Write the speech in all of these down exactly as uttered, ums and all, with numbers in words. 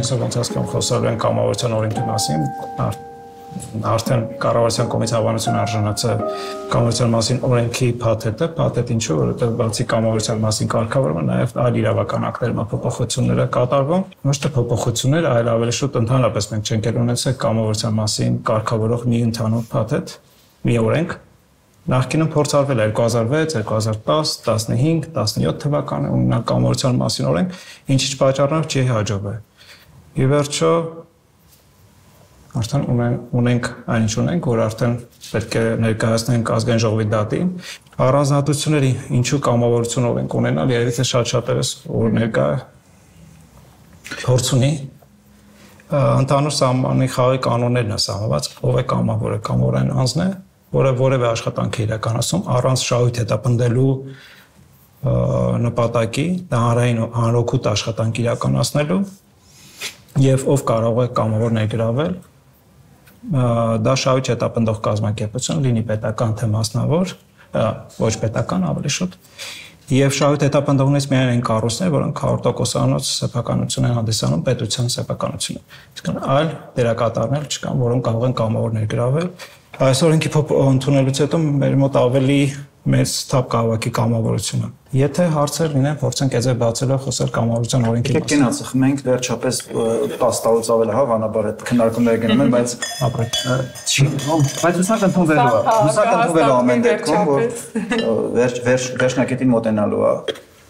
այսօր ոնց հասկանում խոսալու են կամավորության օրենքի մասին, արդեն կառավարության կողմից հավանություն արժանացել կամավորության մասին օրենքի փաթեթը, փաթեթ ինչու, որովհետև բացի կամավորության մասին կարգավորումը նաև այլ իրավական ակտերում փոփոխություններ է կատարվում, ոչ թե փոփոխություններ, այլ ավելի շուտ ընդհանրապես մենք չենք ունեցել կամավորության մասին կարգավորող մի ընդհանուր փաթեթ, մի օրենք Նախկինում փորձարվել է երկու հազար վեց, երկու հազար տաս, տասնհինգ, տասնյոթ թվականը ունենալ կամավորության մասին օրենք, ինչ-ինչ պատճառներով չի հաջողվել։ Ի վերջո արդեն ունենք այնինչ ունենք, որ արդեն պետք է ներկայացնենք ազգային ժողովի դատին։ Առանձնահատկությունների ինչու կամավորություն օրենք ունենալ, երևի թե շատ-շատերս որ ներկա փորձ ունի ընդհանուր սահմանի խաղի կանոններն է սահմանված, ով է կամավորը, կամավորային անձն է, որը որևէ աշխատանք է իրականացում առանց շահույթ հետապնդելու նպատակի, դա հանրային հանրօգուտ աշխատանք իրականացնելու եւ ով կարող է կամավոր ներգրավել, դա շահույթ հետապնդող կազմակերպություն, լինի պետական թե մասնավոր, ոչ պետական ավելի շուտ, եւ շահույթ հետապնդողներից միայն այն կառույցներ, որոնք հարյուր տոկոսանոց սեփականություն են հանդիսանում պետության սեփականությունը։ Իսկ այլ դերակատարներ չկան, որոնք կարող են կամավոր ներգրավել Այս օրենքի ընդունելուց հետո մեր մոտ ավելի մեծ թափ կհավաքի կամավորությունը։ Եթե հարցեր լինեն, փորձենք էս բացելով խոսել կամավորության օրենքի մասին։ Գնացեք, մենք վերջապես տասը տարուց ավել է, հա, վանաբար այդ քննարկումները գնում են, բայց ապրեք։ Չի, բայց ուսանք ընդունվելու է։ Ուսանք ընդունվելու ամեն դեպքում, որ վերջ վերջ վերջնակետին մոտենալու է։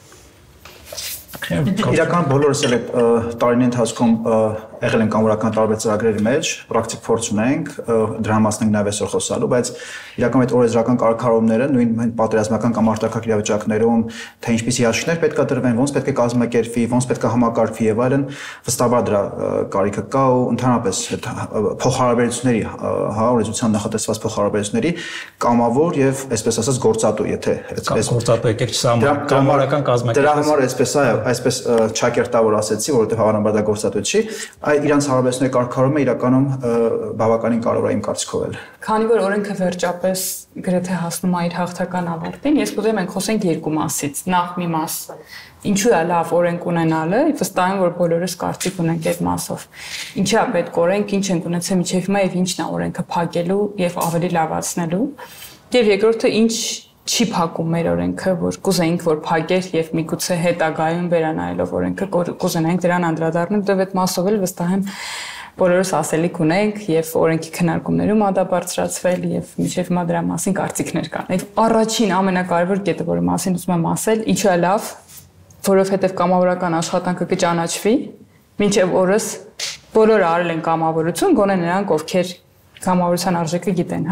Իրական բոլորս էլ տարիների ընթացքում եղել են կամավորական տարբեր ծրագրերի մեջ, պրակտիկ փորձ ունենք, դրա մասին նաև այսօր խոսալու, բայց իրական այդ օրենսդրական կարգավորումները նույն պատերազմական կամ արտակարգ իրավիճակներում թե ինչպիսի հաշիվներ պետք է դրվեն, ոնց պետք է կազմակերպվի, ոնց պետք է համակարգվի եւ այլն, վստահաբար դրա կարիքը կա ու ընդհանրապես փոխհարաբերությունների, հա, օրենսդրության նախատեսված փոխհարաբերությունների կամավոր եւ այսպես ասած գործատու, եթե այսպես գործատու եկեք չսահման կամավորական կազմակերպություն։ Դրա համար այսպես այո, այսպես չակերտավոր ասեցի, որովհետեւ հավանաբար դա գործատու չի, իրանց հարաբերությունների կարգավորումը իրականում բավականին կարևոր է իմ կարծիքով էլ։ Քանի որ օրենքը վերջապես գրեթե հասնում է իր հաղթական ավարտին, ես կուզեմ մենք խոսենք երկու մասից։ Նախ մի մաս, ինչու է լավ օրենք ունենալը, վստահ եմ, որ բոլորս կարծիք ունենք այդ մասով։ Ինչի է պետք օրենք, ինչ ենք ունեցել մինչև հիմա եւ ինչն է օրենքը փակելու եւ ավելի լավացնելու։ Եվ երկրորդը ինչ չի փակում մեր օրենքը, որ կուզեինք, որ փակեր եւ միգուցե հետագայում վերանայելով օրենքը կուզենայինք դրան անդրադառնալ, դեռ այդ մասով էլ վստահ եմ բոլորս ասելիք ունենք եւ օրենքի քննարկումներում ադա բարձրացվել եւ մինչեւ հիմա դրա մասին կարծիքներ կան։ Այդ առաջին ամենակարևոր կետը, որի մասին ուզում եմ ասել, ինչու է լավ, որովհետեւ կամավորական աշխատանքը կճանաչվի, մինչեւ օրս բոլորը արել են կամավորություն, գոնե նրանք, ովքեր կամավորության արժեքը գիտեն,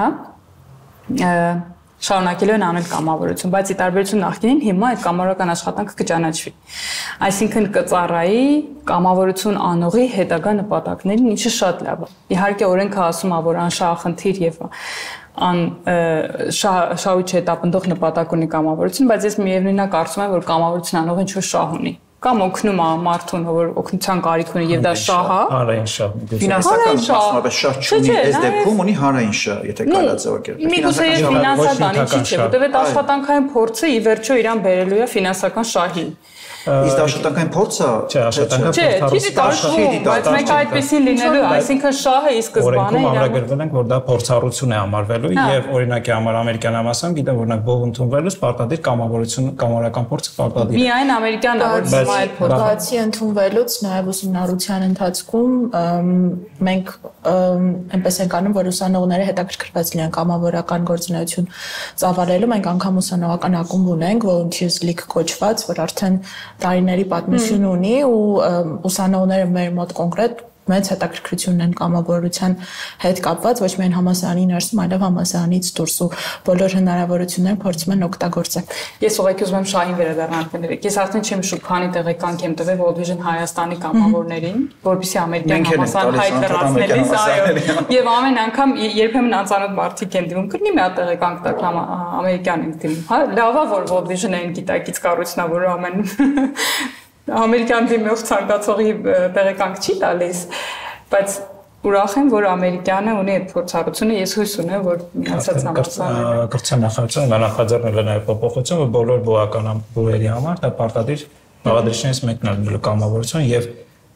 հա։ Շարունակելու են անել կամավորություն, բայց ի տարբերություն նախկինին հիմա այդ կամավորական աշխատանքը կճանաչվի։ Այսինքն կծառայի կամավորություն անողի հետագա նպատակներին, ինչը շատ լավ է։ Իհարկե օրենքը ասում է, որ անշահախնդիր եւ ան շահույթ հետապնդող նպատակ ունի կամավորություն, բայց ես միևնույնն է կարծում եմ, որ կամավորություն անողը ինչ-որ շահ ունի։ Կամ օգնում է մարդուն, որ օգնության կարիք ունի եւ դա շահ է։ Հանրային շահ։ Ֆինանսական մասնավորապես շահ չունի, այս դեպքում ունի հանրային շահ, եթե կարելի է ձևակերպել։ Միգուցե ֆինանսական ինչի՞ չէ, որտեղ այդ աշխատանքային փորձը ի վերջո իրան բերելու է ֆինանսական շահի։ Իսկ աշխատանքային փորձը չէ, աշխատանքային փորձը, բայց մենք այդպեսին լինելու, այսինքն շահը ի սկզբանե իրան ամրագրվել ենք, որ դա փորձառություն է համարվելու եւ օրինակի համար ամերիկյան համասան գիտեմ, որ նա բող ընդունվելուց պարտադիր կամավորություն, կամավորական փորձը պարտադիր է։ Միայն ամերիկյան դարձում այլ փորձ։ Բացի ընդունվելուց նաև ուսումնառության ընթացքում մենք այնպես ենք անում, որ ուսանողները հետաքրքրված լինեն կամավորական գործունեություն ծավալելու, մենք անգամ ուսանողական ակումբ ունենք, Volunteers League կոչված, որ արդեն տարիների պատմություն ունի ու ուսանողները մեր մոտ կոնկրետ մեծ հետաքրքրություն ունեն կամավորության հետ կապված, ոչ միայն համալսարանի ներսում, այլև համալսարանից դուրս ու բոլոր հնարավորությունները փորձում են օգտագործել։ Ես ուղղակի ուզում եմ շահին վերադառնալ կներեք։ Ես արդեն չեմ շուտ քանի տեղեկանք եմ տվել World Vision Հայաստանի կամավորներին, որովհետեւ ամերիկյան համալսարան հայտ լրացնելիս, այո։ Եվ ամեն անգամ երբեմն անծանոթ մարդիկ են դիմում, կրնի մի հատ տեղեկանք տակ ամերիկյան ենք դիմում, հա։ Լավ է, որ World Vision-ը գիտակից կառույցն է, որ ամեն ամերիկյան դիմող ցանկացողի տեղեկանք չի տալիս, բայց ուրախ եմ, որ ամերիկյանը ունի այդ փորձառությունը, ես հույս ունեմ, որ մնացած համալսարանները կրթության նախարարությունը նախաձեռնել է նաև փոփոխություն, որ բոլոր բուհական բուհերի համար դա պարտադիր բաղադրիչներից մեկն է լինելու կամավորություն եւ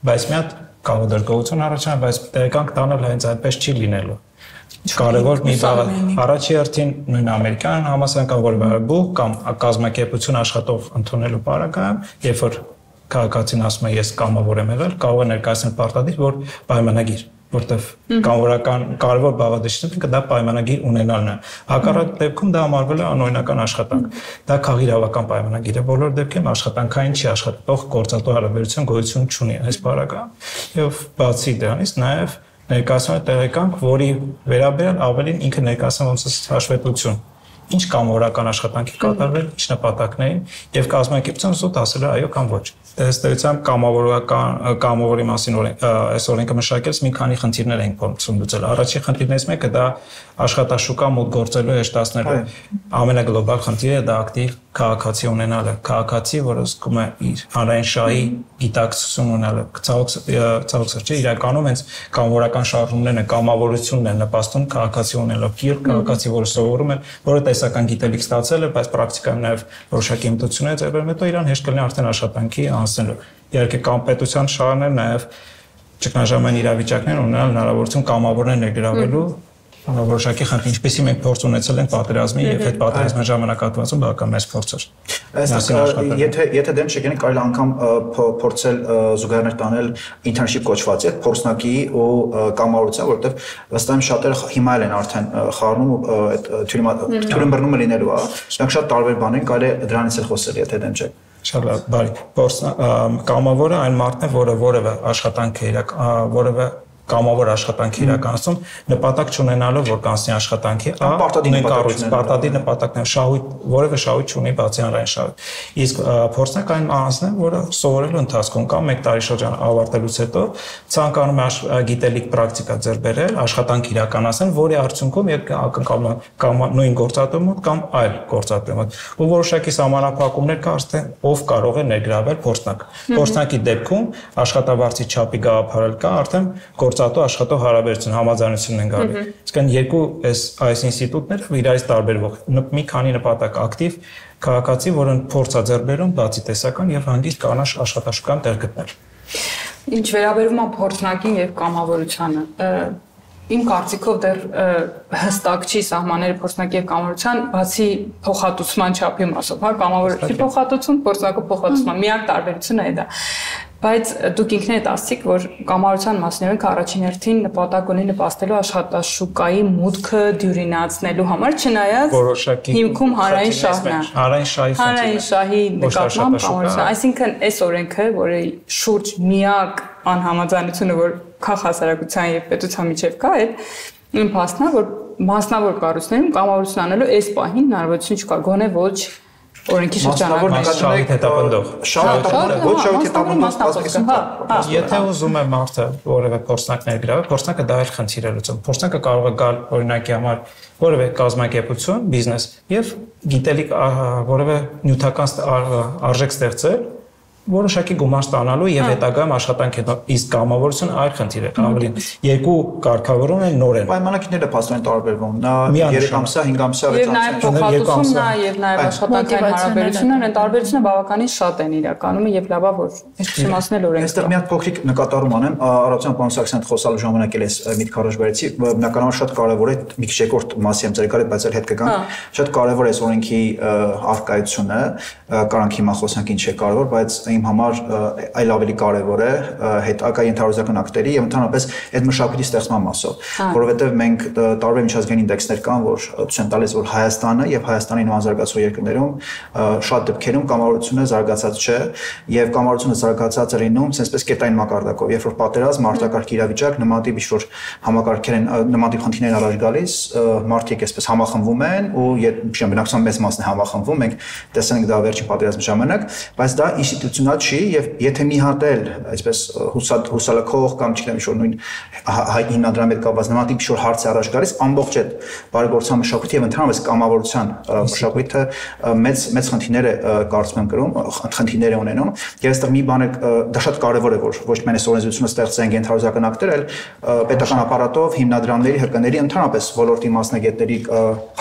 բայց մի հատ կավոդրգողություն առաջանա, բայց տեղեկանք տանել հենց այդպես չի լինելու։ Կարևոր մի բան առաջի հերթին նույն ամերիկյան համասարական որբարբուխ կամ կազմակերպություն աշխատող ընդունելու պարագայում, երբ որ քաղաքացին ասում է ես կամավոր եմ եղել, կարող է ներկայացնել պարտադիր, որ պայմանագիր, որտեվ կամավորական կարևոր բաղադրիչներից դա պայմանագիր ունենալն է։ Հակառակ դեպքում դա համարվել է անօրինական աշխատանք։ Դա քաղաքական պայմանագիր է, բոլոր դեպքերում աշխատանքային չի աշխատող գործատու հարաբերություն գոյություն չունի այս պարագայում։ Եվ բացի դրանից նաև ներկայացնում է տեղեկանք, որի վերաբերյալ ավելին ինքը ներկայացնում ոնց է հաշվետվություն, ինչ կամավորական աշխատանքի կատարվել, ինչ նպատակներին եւ կազմակերպության զուտ ասել է այո կամ ոչ։ Ըստ կամավորական կամավորի մասին այս օրենքը մշակելիս մի քանի խնդիրներ են փորձում լուծել։ Առաջին խնդիրներից մեկը դա աշխատաշուկա մոտ գործելու հեշտացնելու ամենագլոբալ խնդիրը դա ակտիվ քաղաքացի ունենալը, քաղաքացի, որը զգում է իր հանրային շահի գիտակցություն ունենալը, ցավոք սրտի իրականում հենց կամավորական շարժումներն են, կամավորությունն են նպաստում քաղաքացի ունենալու, իր քաղաքացի, որը սովորում է, որը տեսական գիտելիք ստացել է, բայց պրակտիկայում նաև որոշակի հմտություններ ձեռբերում, հետո իրան հեշտ կլինի արդեն աշխատանքի անցնելու։ Իհարկե կամպետության շահերն նաև ճգնաժամային իրավիճակներ ունենալ հնարավորություն կամավորներ ներգրավելու որոշակի խնդիր, ինչպեսի մենք փորձ ունեցել ենք պատերազմի եւ այդ պատերազմի ժամանակահատվածում բավական մեծ փորձ էր։ Եթե եթե դեմ չգնի կարելի անգամ փորձել զուգահեռներ տանել internship կոչված է փորձնակի ու կամավորության, որովհետեւ ըստ այմ շատերը հիմա էլ են արդեն խառնում այդ թյուրին բռնումը լինելու, հա։ Դրանք շատ տարբեր բան են, կարելի է դրանից էլ խոսել, եթե դեմ չեք։ Շատ լավ, բարի։ Կամավորը այն մարդն է, որը որևէ աշխատանք է իրակ, որևէ կամավոր աշխատանքի իրականացում նպատակ չունենալով որ կանցնի աշխատանքի պարտադիր նպատակն է շահույթ որևէ շահույթ չունի բացի հանրային շահույթ իսկ փորձնական անձն է որը սովորելու ընթացքում կամ մեկ տարի շրջան ավարտելուց հետո ցանկանում է գիտելիք պրակտիկա ձեռք բերել աշխատանք իրականացնել որի արդյունքում ակնկալում է կամ նույն գործատու մոտ կամ այլ գործատու մոտ ու որոշակի սահմանափակումներ կա արդեն ով կարող է ներգրավել փորձնակ փորձնակի դեպքում աշխատավարձի չափի գաղափարել կա արդեն գործատու աշխատող հարաբերություն համաձայնությունն են գալի։ Իսկ այն երկու այս այս ինստիտուտները իրարից տարբերվող մի քանի նպատակ ակտիվ քաղաքացի, որը փորձ է ձեռք բերում բացի տեսական եւ հանգիստ կանաչ աշխատաշուկան տեղ գտնել։ Ինչ վերաբերում է փորձնակին եւ կամավորությանը, իմ կարծիքով դեռ հստակ չի սահմանները փորձնակի եւ կամավորության, բացի փոխհատուցման չափի մասով, հա, կամավորի փոխհատուցում, փորձնակու փոխհատուցման միակ տարբերությունը է դա։ Բայց դուք ինքներդ ասացիք, որ կամավորության մասնավորինքը առաջին հերթին նպատակ ունի նպաստելու աշխատաշուկայի մուտքը դյուրինացնելու համար, չնայած հիմքում հանրային շահն է։ Հանրային շահի հանրային շահի նկատմամբ կամավորության, այսինքն այս օրենքը, որի շուրջ միակ անհամաձայնությունը, որ քաղաքասարակության եւ պետության միջեւ կա, այդ իմ փաստն է, որ մասնավոր կառույցներում կամավորություն անելու այս պահին հնարավորություն չկա, գոնե ոչ օրենքի շրջանակում շահիթ հետապնդող շահիթ ոչ շահիթ հետապնդող եթե ուզում է մարդը որևէ փորձնակ ներգրավել փորձնակը դա էլ խնդիր է լուծում փորձնակը կարող է գալ օրինակի համար որևէ կազմակերպություն բիզնես եւ գիտելիք որևէ նյութական արժեք ստեղծել որոշակի գումար ստանալու եւ հետագայում աշխատանք հետո իսկ կամավորությունը այլ խնդիր է ավելին երկու կարգավորում են նոր են պայմանագիրները փաստորեն տարբերվում նա երեք ամսյա հինգ ամսյա եւ նաեւ փոխհատուցումն է եւ նաեւ աշխատանքային հարաբերությունները են տարբերությունը բավականին շատ են իրականում եւ լավա որ այսպես մասնել օրենքը այստեղ մի հատ փոքրիկ նկատառում անեմ Արարատյան Պանոսակցյան խոսալու ժամանակ էլ էս միտք առաջ բերեցի բնականաբար շատ կարեւոր է մի քիչ երկրորդ մասի եմ ծրագրի բայց էլ հետ կգանք շատ կարեւոր է այս օրենքի արկայությունը կարանք հիմա խոսանք ինչ է կարեւոր բայց իմ համար այլ ավելի կարևոր է հետագա ենթարարության ակտերի եւ ընդհանրապես այդ մշակույթի ստեղծման մասով, որովհետեւ մենք տարբեր միջազգային ինդեքսներ կան, որ ցույց են տալիս, որ Հայաստանը եւ Հայաստանի նման զարգացող երկրներում շատ դեպքերում կամավորությունը զարգացած չէ եւ կամավորությունը զարգացած է լինում այսպես կետային մակարդակով, երբ որ պատերազմ, արտակարգ իրավիճակ, նմանատիպ ինչ-որ համակարգեր են, նմանատիպ խնդիրներ առաջ գալիս, մարդիկ այսպես համախմբվում են ու բնակչության մեծ մասն է համախմբվում, մենք տեսանք դա վերջին պատերազմի ժամանակ, բայց դա ինստիտուցիոնալ չի եւ եթե մի հատ էլ այսպես հուսալքող կամ չգիտեմ ինչ-որ նույն հիմնադրամի հետ կապված նմանատիպ ինչ-որ հարց է առաջ գալիս, ամբողջ այդ բարեգործական մշակույթի եւ ընդհանրապես կամավորության մշակույթը մեծ մեծ խնդիրներ է կարծում եմ կրում, խնդիրներ է ունենում եւ այստեղ մի բան է դա շատ կարեւոր է որ ոչ միայն այս օրենսդրությունը ստեղծենք ենթարարության ակտեր, այլ պետական ապարատով, հիմնադրամների, հրկների, ընդհանրապես ոլորտի մասնագետների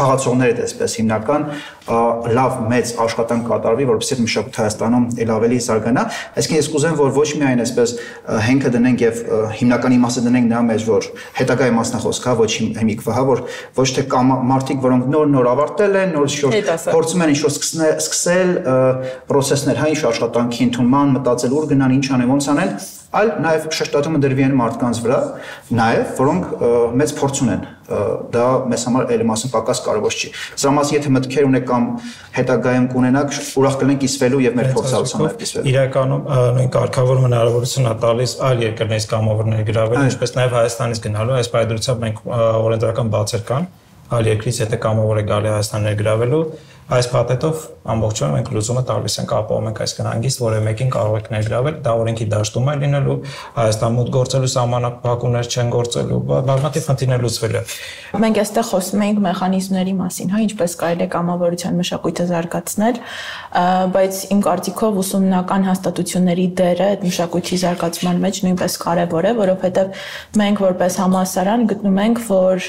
խաղացողները այսպես հիմնական լավ մեծ աշխատանք կատարվի, որովհետեւ մշակույթը Հայաստանում ել ավելի զարգանա, այսինքն ես կուզեմ, որ ոչ միայն այսպես հենքը դնենք եւ հիմնական իմաստը դնենք նրա մեջ, որ հետագայի մասնախոսք, հա, ոչ հիմիկվա, հա, որ ոչ թե մարդիկ, որոնք նոր-նոր ավարտել են, նոր շուտ փորձում են ինչ-որ սկսել process-ներ, հա, ինչ աշխատանքի ընդունման, մտածել ուր գնան, ինչ անեն, ոնց անեն, այլ նաև շեշտադրումը դրվի այն մարդկանց վրա, նաև որոնք մեծ փորձ ունեն, դա մեզ համար այլ մասն պակաս կարևոր չի։ Սրա մասին եթե մտքեր ունեք կամ հետագայում կունենաք, ուրախ կլինենք կիսվելու եւ մեր փորձառությանը կիսվելու։ Իրականում նույն կարգավորումը հնարավորություն է տալիս այլ երկրներից կամավորներ գրավել, ինչպես նաև Հայաստանից գնալու, այս պայմանությամբ մենք օրենսդրական բացեր կան, այլ երկրից եթե կամավոր է գալի Հայաստան ներգրավելու, այս փաթեթով ամբողջովին մենք լուծումը տալիս ենք, ապահովում ենք այսքան հանգիստ, որը մեկին կարող եք ներգրավել, դա օրենքի դաշտում է լինելու, Հայաստան մուտք գործելու սահմանափակումներ չեն գործելու, բազմաթիվ խնդիրներ լուծվել է։ Մենք այստեղ խոսում ենք մեխանիզմների մասին, հա, ինչպես կարելի է կամավորության մշակույթը զարգացնել, բայց իմ կարծիքով ուսումնական հաստատությունների դերը այդ մշակույթի զարգացման մեջ նույնպես կարևոր է, որովհետև մենք որպես համալսարան գտնում ենք, որ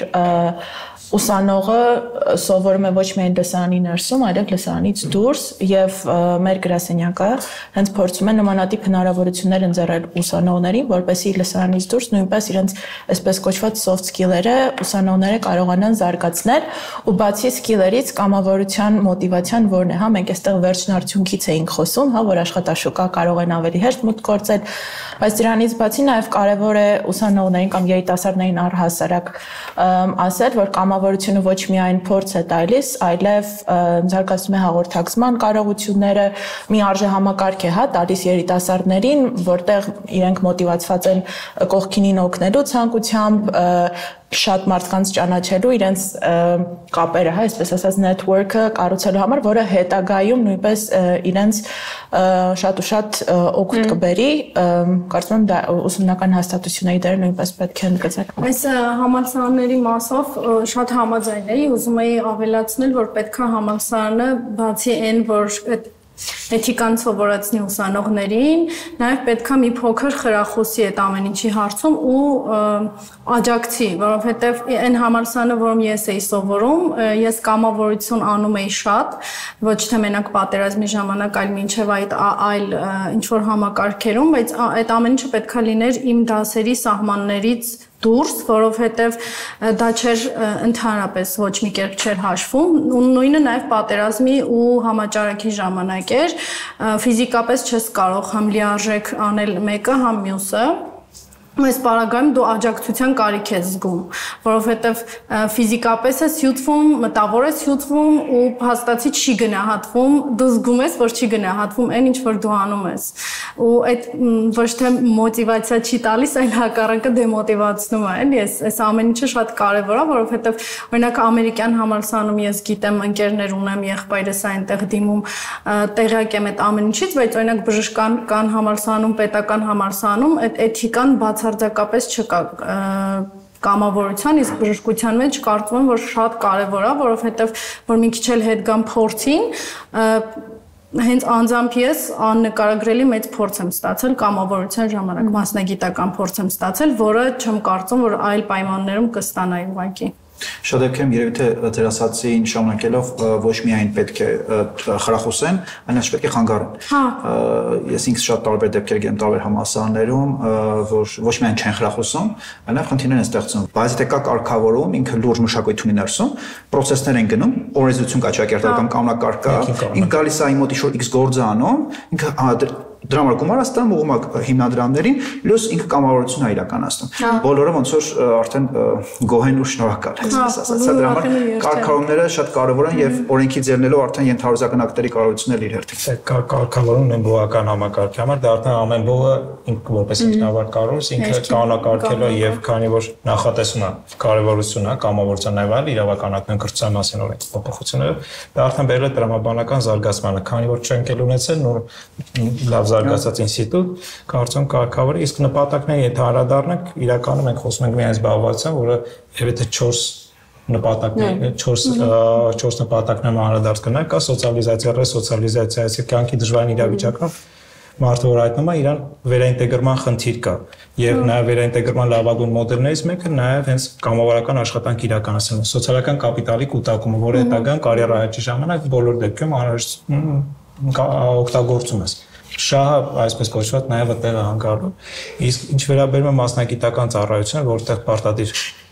ուսանողը սովորում է ոչ միայն լսարանի ներսում, այլև լսարանից դուրս եւ մեր գրասենյակը հենց փորձում է նմանատիպ հնարավորություններ ընձեռել ուսանողներին, որպեսզի լսարանից դուրս նույնպես իրենց այսպես կոչված soft skill-երը ուսանողները կարողանան զարգացնել ու բացի skill-երից կամավորության մոտիվացիան որն է, հա, մենք այստեղ վերջնարդյունքից էինք խոսում, հա, որ աշխատաշուկա կարող են ավելի հեշտ մուտք գործել, բայց դրանից բացի նաեւ կարեւոր է ուսանողներին կամ երիտասարդներին առհասարակ ասել, որ կամավորությունը ոչ միայն փորձ է տալիս, այլև զարգացնում է հաղորդակցման կարողությունները, մի արժեհամակարգ է, հա, տալիս երիտասարդներին, որտեղ իրենք մոտիվացված են կողքինին օգնելու ցանկությամբ, շատ մարդկանց ճանաչելու, իրենց կապերը, հա, այսպես ասած network-ը կառուցելու համար, որը հետագայում նույնպես իրենց շատ ու շատ օգուտ կբերի, կարծում եմ դա ուսումնական հաստատությունների դերը նույնպես պետք է ընդգծել։ Այս համալսարանների մասով շատ համաձայն էի, ուզում էի ավելացնել, որ պետք է համալսարանը բացի այն, որ էթիկան սովորեցնի ուսանողներին, նաև պետք է մի փոքր խրախուսի այդ ամեն ինչի հարցում ու աջակցի, որովհետև այն համալսարանը, որում ես էի սովորում, ես կամավորություն անում էի շատ, ոչ թե մենակ պատերազմի ժամանակ, այլ մինչև այդ այլ ինչ-որ համակարգերում, բայց այդ ամեն ինչը պետք է լիներ իմ դասերի սահմաններից դուրս, որովհետև դա չէր ընդհանրապես ոչ մի կերպ չէր հաշվում, ու նույնը նաև պատերազմի ու համաճարակի ժամանակ էր, ֆիզիկապես չես կարող համ լիարժեք անել մեկը, համ մյուսը, այս պարագայում դու աջակցության կարիք ես զգում, որովհետև ֆիզիկապես ես հյութվում, մտավոր ես հյութվում ու հաստատի չի գնահատվում, դու զգում ես, որ չի գնահատվում այն ինչ որ դու անում ես, ու այդ ոչ թե մոտիվացիա չի տալիս, այլ հակառակը դեմոտիվացնում է, էլի, այս ամեն ինչը շատ կարևոր է, որովհետև օրինակ ամերիկյան համալսարանում ես գիտեմ, ընկերներ ունեմ, եղբայրս այնտեղ դիմում, տեղյակ եմ այդ ամեն ինչից, բայց օրինակ բժշկական համալսարանում, պետական համալսարանում այդ էթիկան բացարձակապես չկա կամավորության, իսկ բժշկության մեջ կարծում եմ, որ շատ կարևոր է, որովհետև որ մի քիչ էլ հետ գամ փորձին, հենց անձամբ ես աննկարագրելի մեծ փորձ եմ ստացել կամավորության ժամանակ, մասնագիտական փորձ եմ ստացել, որը չեմ կարծում, որ այլ պայմաններում կստանայի ուղղակի։ Շատ դեպքերում երևի թե ձեր ասածին շարունակելով ոչ միայն պետք է խրախուսեն, այլև պետք է խանգարեն։ Ես ինքս շատ տարբեր դեպքեր գիտեմ տարբեր համալսարաններում, որ ոչ միայն չեն խրախուսում, այլև խնդիրներ են ստեղծում։ Բայց եթե կա կարգավորում, ինքը լուրջ մշակույթ ունի ներսում, process-ներ են գնում, օրենսդրություն կա, ճակերտական կանոնակարգ կա, ինքը գալիս է իմ մոտ ինչ-որ X գործ անում, ինքը դրա համար գումար է ստանում ուղղում հիմնադրամներին, լույս ինքը կամավորություն է իրականացնում։ Բոլորը ոնց որ արդեն գոհ են ու շնորհակալ, այսպես ասած։ Դրա համար կարգավորումները շատ կարևոր են եւ օրենքի ձեռնելով արդեն ենթարարական ակտերի կարողությունն իր հերթին։ Կարգավորումն են բողական համակարգի համար, դա արդեն ամեն բողը ինքը որպես ինքնավար կառույց, ինքը կանոնակարգել է եւ քանի որ նախատեսում է կարևորությունը կամավորության նաեւ այլ իրավականական կրթության մասին օրենքի փոփոխությունները, դա արդեն բերել է տրամաբանական զարգացմանը, քանի որ չենք էլ ունեցել նոր լավ զարգացած ինստիտուտ, կարծում կարգավորը, իսկ նպատակները եթե անդրադառնանք, իրականում մենք խոսում ենք միայն զբաղվածության, որը երևի չորս նպատակներ, չորս նպատակներ անդրադարձնանք, կա սոցիալիզացիա, ռեսոցիալիզացիա, այսինքն կյանքի դժվարին իրավիճակում մարդը որ հայտնում է, իրան վերաինտեգրման խնդիր կա, եւ նաեւ վերաինտեգրման լավագույն մոդելներից մեկը նաեւ հենց կամավորական աշխատանք իրականացնելն է, սոցիալական կապիտալի կուտակումը, որը հետագան կարիերա աճի ժամանակ բոլոր դեպքերում անհրաժեշտ օգտագործում ես։ շահը այսպես կոչված նաև այդտեղ է հանգարում։ Իսկ ինչ վերաբերում է մասնագիտական ծառայությունը, որտեղ պարտադիր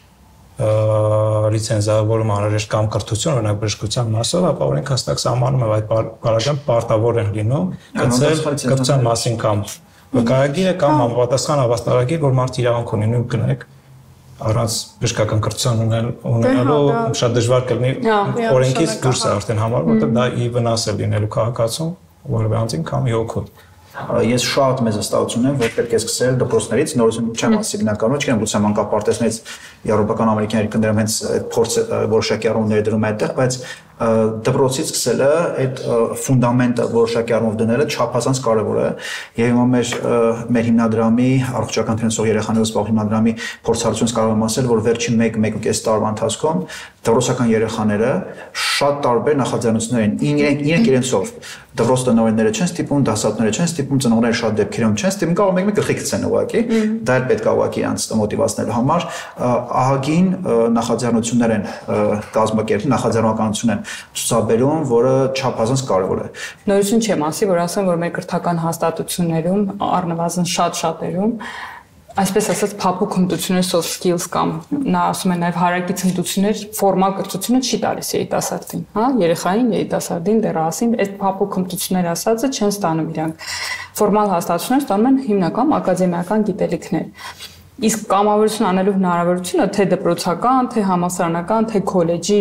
լիցենզավորում անհրաժեշտ կամ կրթություն, օրինակ բժշկության մասով, ապա օրենքը հստակ սահմանում է այդ բարակամ պարտավոր են լինում գծել կրթության մասին կամ վկայագիրը կամ համապատասխան ավաստարագիր, որ մարդ իրավունք ունի նույն կնեք առանց բժշկական կրթություն ունենալու շատ դժվար կլինի օրենքից դուրս է արդեն համարվում, որտեղ դա ի վնաս է լինելու քաղաքացուն որևէ անձին կամ իօգուտ։ Ես շատ մեծ վստահություն եմ, որ պետք է սկսել դպրոցներից, նորություն չեմ ասի բնակարանում, չգիտեմ լուսամ անկապ պարտեզներից եվրոպական ամերիկյանների կներում հենց այդ փորձը որոշակի առումները դրում այդտեղ, բայց դպրոցից սկսելը այդ ֆունդամենտը որոշակի առումով դնելը չափազանց կարևոր է եւ հիմա մեր մեր հիմնադրամի առողջական տնտեսող երեխաների զբաղ հիմնադրամի փորձառությունից կարող եմ ասել, որ վերջին մեկ մեկ ու կես տարվա ընթացքում դպրոցական երեխաները շատ տարբեր նախաձեռնություններ են իրենք իրենք իրենցով դպրոց տնօրենները չեն ստիպում, դասատուները չեն ստիպում, ծնողները շատ դեպքերում չեն ստիպում, կարող մեկ-մեկ գլխի գցեն ուղղակի, դա էլ պետք է ուղղակի իրանց մոտիվացնելու համար ահագին նախաձեռնություններ են կազմակերպում, նախաձեռնականություն են ցուցաբերում, որը չափազանց կարևոր է։ Նորություն չեմ ասի, որ ասեմ, որ մեր կրթական հաստատություններում առնվազն շատ-շատերում այսպես ասած փափուկ հմտություններ soft skills կամ նա ասում է նաև հարակից հմտություններ ֆորմալ կրթությունը չի տալիս երիտասարդին, հա, երեխային, երիտասարդին, դեռահասին, այդ փափուկ հմտություններ ասածը չեն ստանում իրանք։ Ֆորմալ հաստատությունները ստանում են հիմնական ակադեմիական գիտելիքներ։ Իսկ կամավորություն անելու հնարավորությունը թե դպրոցական, թե համալսարանական, թե քոլեջի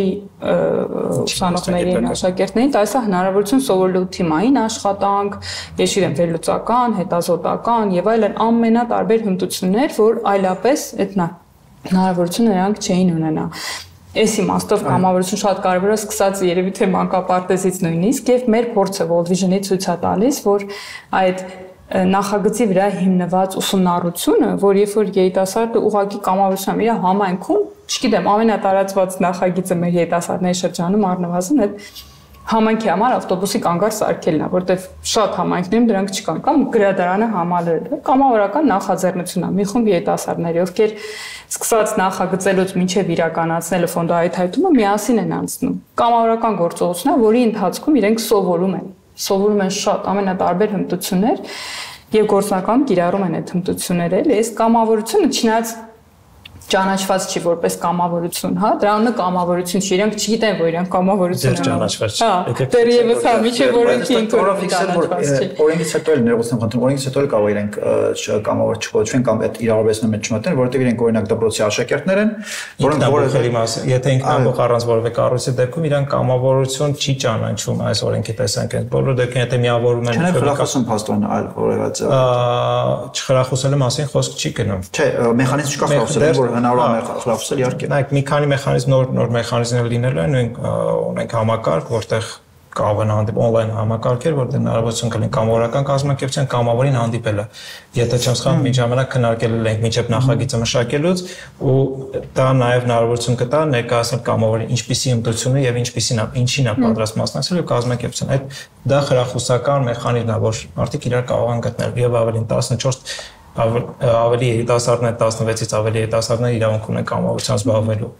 ուսանողներին, աշակերտներին, դա է հնարավորություն սովորելու թիմային աշխատանք, ես իրեն վերլուծական, հետազոտական եւ այլն ամենատարբեր հմտություններ, որ այլապես այդ հնարավորությունը նրանք չէին ունենա։ Այս իմաստով կամավորություն շատ կարևոր է, սկսած երևի թե մանկապարտեզից նույնիսկ եւ մեր փորձը World Vision-ի ցույց է տալիս, որ այդ նախագծի վրա հիմնված ուսումնառությունը, որ երբ որ երիտասարդը ուղղակի կամավորությամբ իր համայնքում, չգիտեմ, ամենատարածված նախագիծը մեր երիտասարդների շրջանում առնվազն այդ համայնքի համար ավտոբուսի կանգառ սարքելն է, որտեղ շատ համայնքներում դրանք չկան, կամ գրադարանը համալրելը, կամավորական նախաձեռնություն է, մի խումբ երիտասարդների, ովքեր սկսած նախագծելուց մինչև իրականացնելը ֆոնդահայթայթումը միասին են անցնում։ Կամավորական գործողությունն է, որի ընթացքում իրենք սովորում են սովորում են շատ ամենատարբեր հմտություններ եւ գործնականում կիրառում են այդ հմտությունները, էլ այս կամավորությունը չնայած ճանաչված չի որպես կամավորություն, հա, դրա անունը կամավորություն չի, իրենք չգիտեն, որ իրենք կամավորություն են ճանաչված չի։ Հա, դեռևս հա, միջև օրենքի ինքնուրույն ճանաչված չի։ Օրենքից հետո էլ ներողություն խնդրում, օրենքից հետո էլ կարող իրենք կամավոր չկոչվեն կամ այդ իրարաբերությունը մեջ չմտնեն, որովհետև իրենք օրինակ դպրոցի աշակերտներ են, որոնք որևէ մասը, եթե ինքնաբուխ առանց որևէ կառույցի դեպքում իրենք կամավորություն չի ճանաչում այս օրենքի տեսանկյունից։ Բոլոր դեպքերում եթե միավորում են չեն խրախուսում փաստորեն այլ որևէ չխրախուսելու մասին խոսք չի գնում։ Չէ, մեխանիզմ չկա խրախուսելու, որ հնարավոր է խրախուսել իհարկե։ Նայեք, մի քանի մեխանիզմ նոր նոր մեխանիզմներ լինելու են, ունենք համակարգ, որտեղ կարող են հանդիպել on-line համակարգեր, որտեղ հնարավորություն կլինի կամավորական կազմակերպության կամավորին հանդիպելը։ Եթե չեմ սխալվում, միջամենակ քննարկել ենք միջև նախագիծը մշակելուց ու դա նաև հնարավորություն կտա ներկայացնել կամավորին ինչպիսի հմտությունը եւ ինչպիսին է, ինչին է պատրաստ մասնակցել եւ կազմակերպության։ Այդ դա խրախուսական մեխանիզմ է, որ մարդիկ իրար կարող են գտնել եւ ավելին տասնչորս ավելի երիտասարդներ տասնվեցից ավելի երիտասարդներ իրավունք ունեն կամավորությամբ զբաղվելու։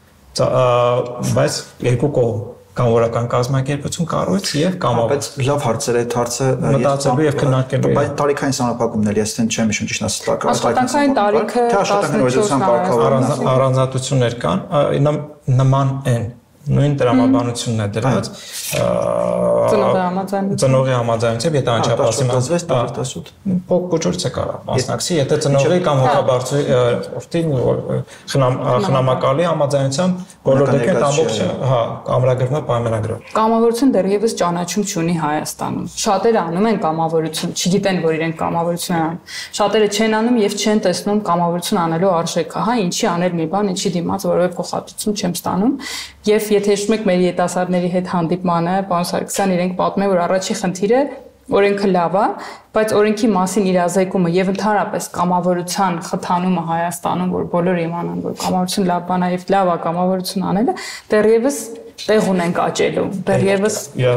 Բայց երկու կողմ կամավորական կազմակերպություն կառույց եւ կամավոր։ Բայց լավ հարցեր է, հարցը մտածելու եւ քննարկելու։ Բայց տարիքային սահմանափակումն էլ ես ցեն չեմ հիշում ճիշտ ասած։ Աշխատանքային տարիքը տասնչորս առանձնատություններ կան, նման են նույն տրամաբանությունն է դրած ծնողի համաձայնությամբ ծնողի համաձայնությամբ եթե անչափահասի մասնակցվեց տասնութ փոքրուց է կարող մասնակցի եթե ծնողի կամ հոգաբարձի օրտին խնամակալի համաձայնությամբ բոլոր դեպքերում ամբողջ հա ամրագրվում է պայմանագրով կամավորություն դեռևս ճանաչում չունի Հայաստանում շատերը անում են կամավորություն չգիտեն որ իրենք կամավորություն են շատերը չեն անում եւ չեն տեսնում կամավորություն անելու արժեքը հա ինչի անել մի բան ինչի դիմաց որովե փոխհատուցում չեմ ստանում եւ եթե հիշում եք մեր երիտասարդների հետ հանդիպմանը, պարոն Սարգսյան իրենք պատմում են, որ առաջի խնդիրը օրենքը լավ է, բայց օրենքի մասին իրազեկումը եւ ընդհանրապես կամավորության խթանումը Հայաստանում, որ բոլորը իմանան, որ կամավորություն լավ բան է եւ լավ է կամավորություն անելը, դեռևս տեղ ունենք աճելու։ Դեռևս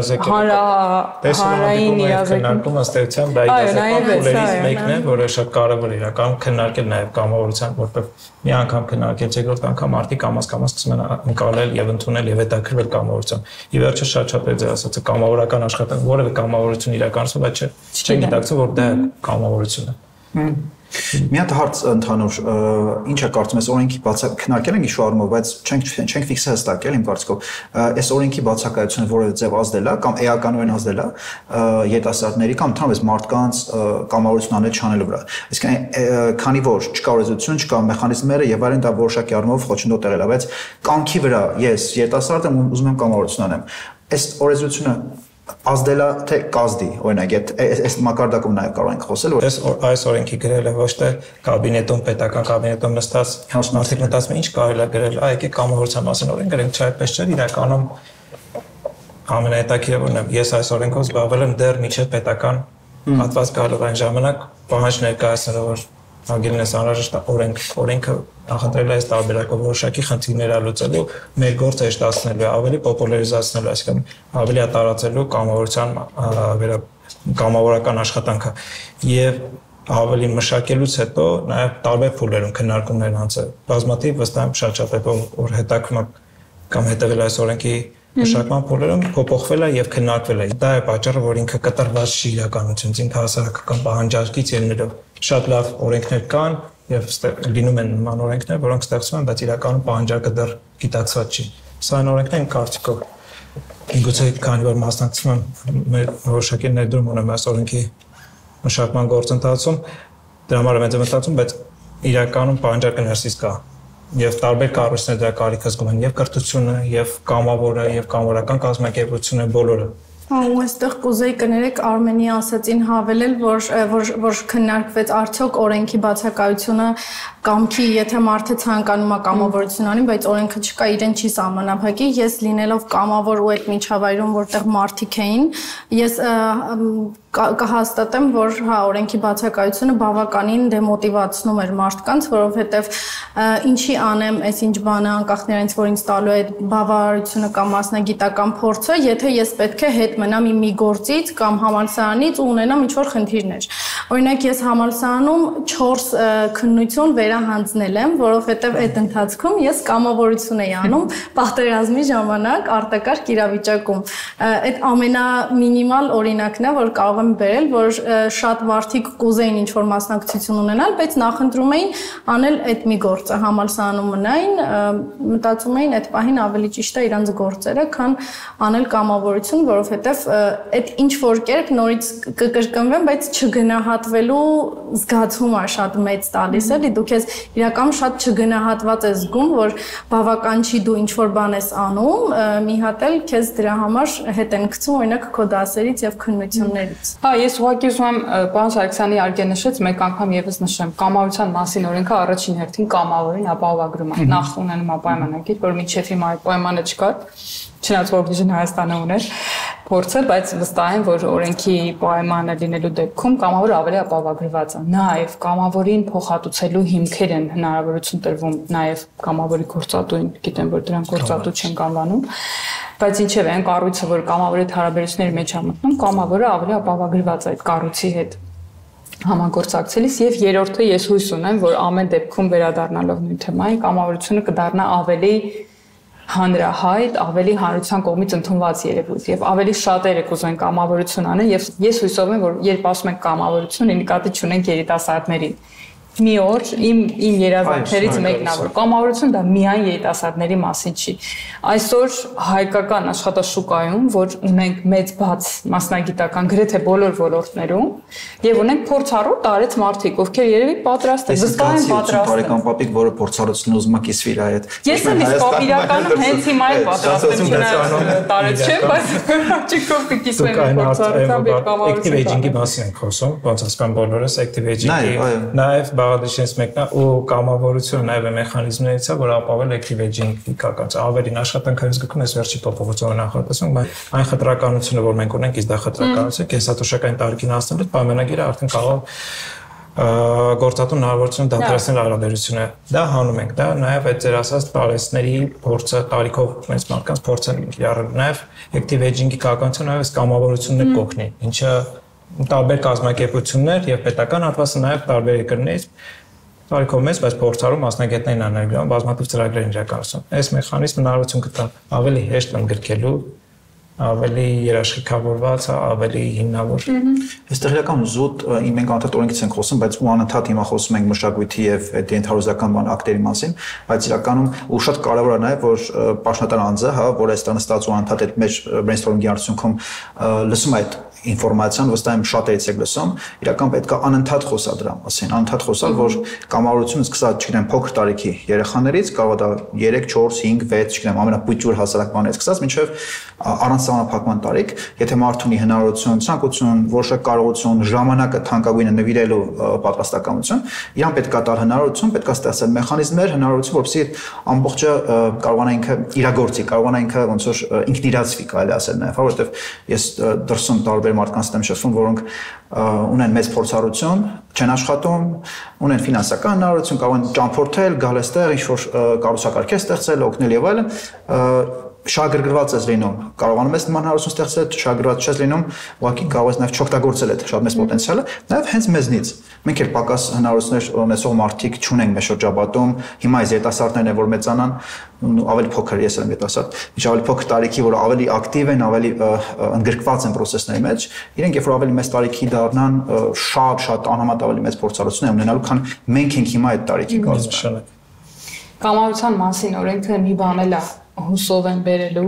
հանրային իրազեկում ըստեյության դա իրազեկումներից մեկն է, որը շատ կարևոր է իրական քննարկել նաև կամավորության, որտեղ մի անգամ քննարկել, երկրորդ անգամ արդի կամաց-կամաց սկսում են ընկալել եւ ընդունել եւ հետաքրքրվել կամավորությամբ։ Ի վերջո շատ-շատ է ձեր ասածը կամավորական աշխատանք, որևէ կամավորություն իրականացում, բայց չեն գիտակցում, որ դա կամավորություն է։ Մի հատ հարց ընդհանուր, ինչ է կարծում ես օրենքի բացակ քննարկել ենք իշու առումով, բայց չենք չենք ֆիքս հստակել իմ կարծիքով, այս օրենքի բացակայությունը որևէ ձև ազդել է կամ էականորեն ազդել է երիտասարդների կամ ընդհանրապես մարդկանց կամավորություն անել չանելու վրա։ Այսինքն քանի որ չկա օրենսդրություն, չկա մեխանիզմները եւ այլն, դա որոշակի առումով խոչընդոտ եղել է, բայց կամքի վրա ես երիտասարդ եմ, ուզում եմ կամավորություն անեմ։ Այս օրենսդրությունը ազդել է թե կազդի, օրինակ, այս մակարդակում նաև կարող ենք խոսել, որ այս այս օրենքի գրել է ոչ թե կաբինետում, պետական կաբինետում նստած մարդիկ մտածում են ինչ կարելի է գրել, այ եկեք կամավորության մասին օրենք գրենք, չէ, այդպես չէ, իրականում ամենահետաքրքիրն է, ես այս օրենքով զբաղվել եմ դեռ մինչև պետական հատված գալու այն ժամանակ պահանջ ներկայացնելով, որ ագիրնես անհրաժեշտ օրենք, օրենքը նախընտրել է այս տարբերակով որոշակի խնդիրներ լուծելու, մեր գործը հեշտացնելու, ավելի պոպուլարիզացնելու, այսինքն ավելի տարածելու կամավորության վերա կամավորական աշխատանքը եւ ավելի մշակելուց հետո նաեւ տարբեր փուլերում քննարկումներ անցել։ Բազմաթիվ վստահ եմ շատ-շատ հետո որ հետաքրքրում կամ հետևել այս օրենքի մշակման փուլերում փոփոխվել է եւ քննարկվել է։ Դա է պատճառը, որ ինքը կտրված չի իրականությունից, ինքը հասարակական պահանջարկից ելնելով շատ լավ օրենքներ կան եւ լինում են նման օրենքներ, որոնք ստեղծվում են, բայց իրականում պահանջարկը դեռ գիտակցված չի։ Սա այն օրենքն են կարծիքով գուցե քանի որ մասնակցում եմ մեր որոշակի ներդրում ունեմ այս օրենքի մշակման գործընթացում, դրա համար եմ մտածում, բայց իրականում պահանջարկը ներսից կա եւ տարբեր կառույցներ դրա կարիքը զգում են եւ կրթությունը եւ կամավորը եւ կամավորական կազմակերպությունը բոլորը։ Ու այստեղ կուզեի կներեք Արմենի ասացին հավելել, որ որ որ քննարկվեց արդյոք օրենքի բացակայությունը կամքի, եթե մարդը ցանկանում է կամավորություն անի, բայց օրենքը չկա, իրեն չի սահմանափակի, ես լինելով կամավոր ու այդ միջավայրում, որտեղ մարդիկ էին, ես կհաստատեմ, որ հա օրենքի բացակայությունը բավականին դեմոտիվացնում էր մարդկանց, որովհետև ինչի անեմ, այս ինչ բանը անկախ նրանից, որ ինձ տալու է բավարարությունը կամ մասնագիտական փորձը, եթե ես պետք է հետ մնամ իմ մի գործից կամ համալսարանից ու ունենամ ինչ-որ խնդիրներ։ Օրինակ ես համալսարանում չորս քննություն վերահանձնել եմ, որովհետև այդ ընթացքում ես կամավորություն էի անում պատերազմի ժամանակ արտակարգ իրավիճակում։ Այդ ամենամինիմալ օրինակն է, որ կարող եմ բերել, որ շատ մարդիկ կուզեին ինչ-որ մասնակցություն ունենալ, բայց նախընտրում էին անել այդ մի գործը, համալսարանում մնային, մտածում էին այդ պահին ավելի ճիշտ է իրանց գործերը, քան անել կամավորություն, որովհետև այդ ինչ որ կերպ նորից կկրկնվեմ, բայց չգնահատվելու զգացում է շատ մեծ տալիս, էլի դու քեզ իրականում շատ չգնահատված ես զգում, որ բավական չի դու ինչ որ բան ես անում, մի հատ էլ քեզ դրա համար հետ են գցում, օրինակ քո դասերից եւ քննություններից։ Հա, ես ուղղակի ուզում եմ պարոն Սարգսյանի արգել նշեց, մեկ անգամ եւս նշեմ, կամավորության մասին օրենքը առաջին հերթին կամավորին ապահովագրում է։ Նախ ունենում է պայմանագիր, որ մինչեւ հիմա այդ պայմանը չկար, չնայած որ Vision Հայաստանը ուներ փորձել, բայց վստահ եմ, որ օրենքի պայմանը լինելու դեպքում կամավորը ավելի ապահովագրված է։ Նաեւ կամավորին փոխհատուցելու հիմքեր են հնարավորություն տրվում նաեւ կամավորի գործատուին, գիտեմ, որ դրանք գործատու չեն կանվանում, բայց ինչեւ են կառույցը, որ կամավորի հարաբերությունների մեջ է մտնում, կամավորը ավելի ապահովագրված է այդ կառույցի հետ համագործակցելիս եւ երրորդը ես հույս ունեմ, որ ամեն դեպքում վերադառնալով նույն թեմային կամավորությունը կդառնա ավելի հանրահայտ, ավելի հանրության կողմից ընդունված երևույթ եւ ավելի շատերը կուզեն կամավորություն անեն եւ ես հույսով եմ, որ երբ ասում ենք կամավորություն, նկատի չունենք երիտասարդներին։ Մի օր իմ իմ երազանքներից մեկն է, որ կամավորություն դա միայն երիտասարդների մասին չի։ Այսօր հայկական աշխատաշուկայում, որ ունենք մեծ բաց մասնագիտական գրեթե բոլոր ոլորտներում եւ ունենք փորձառու տարեց մարդիկ, ովքեր երևի պատրաստ են, վստահ են պատրաստ։ Բարեկամ պապիկ, որը փորձառություն ուզում է կիսվի իր հետ։ Ես եմ իսկ իրականում հենց հիմա եմ պատրաստ եմ չնայած տարեց չէ, բայց ճիկով կկիսվեմ փորձառությամբ եւ կամավորությամբ։ Active aging-ի մասին ենք խոսում, ոնց ասում բոլորս active aging-ի, նաեւ բաղադրիչներից մեկն է ու կամավորությունը նաև է մեխանիզմներից է, որ ապավել active aging-ի կակած ավելին աշխատանքային զգում ես վերջի փոփոխությունը նախատեսում, բայց այն խտրականությունը, որ մենք ունենք, իսկ դա խտրականություն, կենսաթոշակային տարիքին հասնելուց պայմանագիրը արդեն կարող գործատու հնարավորություն դադարեցնել հարաբերությունը։ Դա հանում ենք, դա նաև այդ ձեր ասած տարեցների փորձը, տարիքով մեծ մարդկանց փորձը իրարել, նաև active aging-ի քաղաքականությունը նաև կամավորություններ կօգնի, ինչը տարբեր կազմակերպություններ եւ պետական հատվածը նաև տարբեր երկրներից տարիքով մեծ, բայց փորձառու մասնագետներն աներգրամ բազմաթիվ ծրագրեր իրականացում։ Այս մեխանիզմը հնարավորություն կտա ավելի հեշտ ընդգրկելու ավելի երաշխիքավորված, ավելի հիմնավոր։ Այստեղ իրական զուտ մենք անդադար օրենքից ենք խոսում, բայց ու անընդհատ հիմա խոսում ենք մշակույթի եւ այդ ենթարոզական բան ակտերի մասին, բայց իրականում ու շատ կարեւոր է նաեւ որ պաշտոնատար անձը, հա, որ այստեղ նստած ու անընդհատ այդ մեր brainstorming-ի արդյունքում լսում այդ ինֆորմացիան, վստահ եմ շատերից եք լսում, իրական պետք է անընդհատ խոսալ դրա մասին, անընդհատ խոսալ, որ կամավորությունը սկսած, չգիտեմ, փոքր տարիքի երեխաներից, կարող է դա երեք, չորս, հինգ, վեց, չգիտեմ, ամենապույճուր հասարակ բաներից սկսած, մինչև առանց սահմանափակման տարիք, եթե մարդ ունի հնարավորություն, ցանկություն, որոշակ կարողություն, ժամանակը թանկագույնը նվիրելու պատրաստակամություն, իրան պետք է տալ հնարավորություն, պետք է ստեղծել մեխանիզմներ, հնարավորություն, որպեսզի ամբողջը կարողանա ինքը իրագործի, կարողանա ինքը ոնց որ ինքնիրացվի, կարելի ասել նաև, որովհետև ես դրսում տարբեր մարդկանց եմ շփվում, որոնք ունեն մեծ փորձառություն, չեն աշխատում, ունեն ֆինանսական հնարավորություն, կարող են ճամփորդել, գալ այստեղ, ինչ-որ կառուցակարգեր ստեղծել, օգնել եւ այլն, շահագրգռված ես լինում, կարողանում ես նման հնարավորություն ստեղծել, շահագրգռված չես լինում, ուղղակի կարող ես նաև չօգտագործել այդ շատ մեծ պոտենցիալը, նաև հենց մեզնից։ Մենք էլ պակաս հնարավորություններ ունեցող մարդիկ չունենք մեր շրջապատում, հիմա այս երիտասարդներն են, որ մեծանան, ավելի փոքր, ես եմ երիտասարդ, ինչ ավելի փոքր տարիքի, որ ավելի ակտիվ են, ավելի ընդգրկված են process-ների մեջ, իրենք երբ որ ավելի մեծ տարիքի դառնան, շատ-շատ անհամեմատ ավելի մեծ փորձառություն են ունենալու, քան մենք ենք հիմա այդ տարիքի կազմում։ Կամավորության մասին օրենքը մի բան էլ է հուսով են բերելու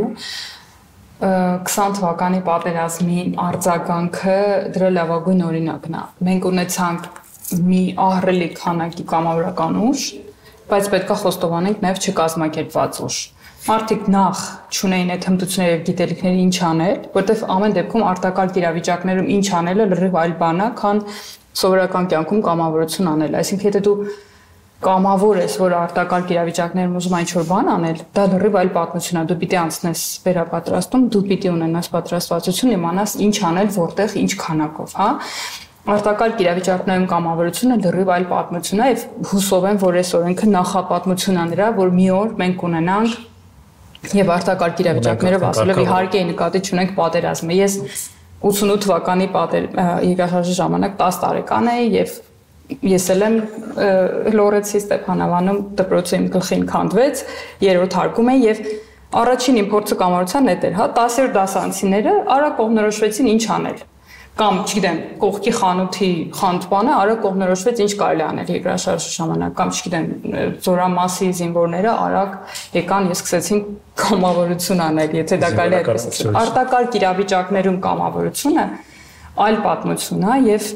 քսան թվականի պատերազմի արձագանքը դրա լավագույն օրինակն է։ Մենք ունեցանք մի ահռելի քանակի կամավորական ուժ, բայց պետք է խոստովանենք նաև չկազմակերպված ուժ։ Մարդիկ նախ չունեին այդ հմտությունները եւ գիտելիքները ինչ անել, որտեվ ամեն դեպքում արտակարգ իրավիճակներում ինչ անելը լրիվ այլ բան է, քան սովորական կյանքում կամավորություն անելը։ Այսինքն եթե դու կամավոր ես, որ արտակարգ իրավիճակներում ուզում ինչ-որ բան անել, դա լրիվ այլ պատմություն է, դու պիտի անցնես վերապատրաստում, դու պիտի ունենաս պատրաստվածություն, իմանաս ինչ անել, որտեղ, ինչ քանակով, հա։ Արտակարգ իրավիճակներում կամավորությունը լրիվ այլ պատմություն է եւ հուսով եմ, որ այս օրենքը նախապատմություն է նրա, որ մի օր մենք ունենանք եւ արտակարգ իրավիճակներով ասելով իհարկե նկատի չունենք պատերազմը։ Ես ութսունութ թվականի երկրաշարժի ժամանակ տասը տարեկան էի եւ ես էլ եմ Լորեցի Ստեփանավանում դպրոցի իմ գլխին քանդվեց, երրորդ հարկում եմ եւ առաջին իմ փորձը կամավորության հետ էր, հա, տասերորդ դասարանցիները արագ կողմնորոշվեցին ինչ անել։ Կամ, չգիտեմ, կողքի խանութի խանութպանը արագ կողմնորոշվեց ինչ կարելի անել երկրաշարժի ժամանակ, կամ չգիտեմ, Զորամասի զինվորները արագ եկան եւ սկսեցին կամավորություն անել, եթե դա կարելի է այդպես։ Արտակարգ իրավիճակներում կամավորությունը այլ պատմություն է եւ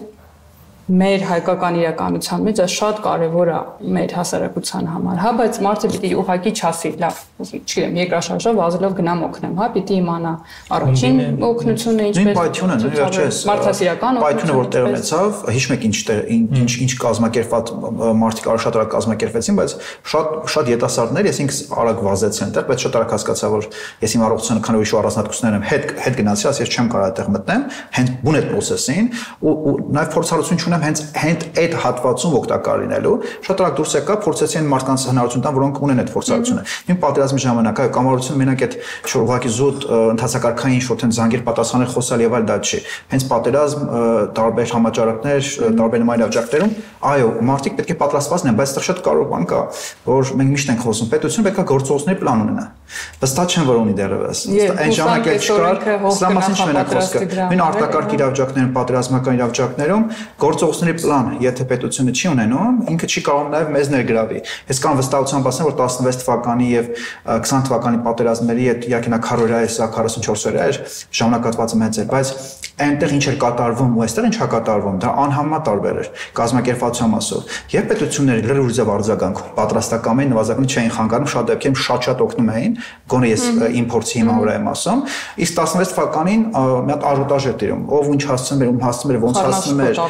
մեր հայկական իրականության մեջ շատ կարևոր է մեր հասարակության համար, հա, բայց մարդը պիտի ուղղակի չասի, լավ, չգիտեմ, երկրաշարժով վազելով գնամ օգնեմ, հա, պիտի իմանա առաջին օգնությունը ինչպես մարդասիրական օգնությունը, որ տեղ ունեցավ, հիշում եք ինչ ինչ ինչ կազմակերպված մարդիկ արագ շատ արագ կազմակերպվեցին, բայց շատ շատ յետասարդներ, ես ինքս արագ վազեցի այնտեղ, բայց շատ արագ հասկացա, որ ես իմ առողջությունը քանի որ առանձնատկություններ եմ հետ հետ գնացի, ասես ես չեմ կարող այդտեղ մտնեմ, հենց բուն այդ process-ին ու նաև փորձառություն չունեմ հենց հենց այդ հատվածում օգտակար լինելու, շատ արագ դուրս եկա, փորձեցի այն մարդկանց հնարավորություն տան, որոնք ունեն այդ փորձառությունը։ Իմ պատերազմի ժամանակ այո, կամավորությունը մենակ այդ ուղղակի զուտ ընթացակարգային շոթ են զանգեր պատասխանել խոսալ եւ այլ դա չի։ Հենց պատերազմ, տարբեր համաճարակներ, տարբեր նման իրավիճակներում, այո, մարդիկ պետք է պատրաստված լինեն, բայց այստեղ շատ կարևոր բան կա, որ մենք միշտ ենք խոսում, պետությունը պետք է գործողությունների պլան ունենա։ Վստահ չեմ, որ ունի դեռևս։ Այն ժամանակ էլ չկար, սա մասին չմենակ խոսքը։ Մեն արտակարգ իրավիճակներում, պատերազմական իրավիճակներում գործողությունների պլան, եթե պետությունը չի ունենում, ինքը չի կարող նաև մեզ ներգրավի։ Ես կամ վստահությամբ ասեմ, որ տասնվեց թվականի եւ քսան թվականի պատերազմների հետ իհարկե նա քառորյա է, սա քառասունչորսօրյա էր, ժամանակահատվածը մեծ էր, բայց այնտեղ ինչ էր կատարվում ու այստեղ ինչ է կատարվում, դա անհամեմատ տարբեր էր կազմակերպվածության մասով։ Եվ պետությունները լրիվ ուժով արձագանքում, պատրաստական էին, նվազագույն չէին խանգարում, շատ դեպքերում շատ-շատ օգնում էին, գոնե ես իմպորտի հիմա վրա եմ ասում։ Իսկ տասնվեց թվականին մի հատ աժոտաժ էր տիրում, ով ինչ հասցնում էր, ում հասցնում էր, ոնց հասցնում էր, այդ այդ